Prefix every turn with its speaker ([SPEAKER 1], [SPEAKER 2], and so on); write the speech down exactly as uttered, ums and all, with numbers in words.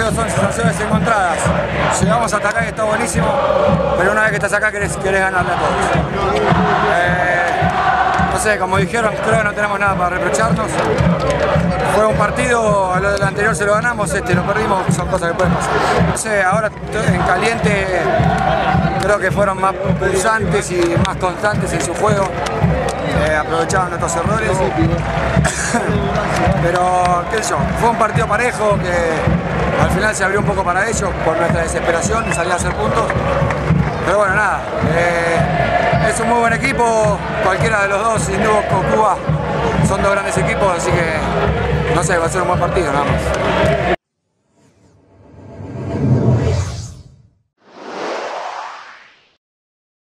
[SPEAKER 1] partidos son sensaciones encontradas. Llegamos hasta acá y está buenísimo, pero una vez que estás acá querés, querés ganarle a todos. Eh, no sé, como dijeron, creo que no tenemos nada para reprocharnos. Fue un partido, lo del anterior se lo ganamos, este lo perdimos, son cosas que pueden pasar. No sé, ahora en caliente creo que fueron más pulsantes y más constantes en su juego. Eh, aprovechaban nuestros errores. Pero, qué sé yo, fue un partido parejo que al final se abrió un poco para ellos por nuestra desesperación y salía a hacer puntos. Pero bueno, nada, eh, es un muy buen equipo, cualquiera de los dos, Indubos o Cuba, son dos grandes equipos, así que no sé, va a ser un buen partido nada más.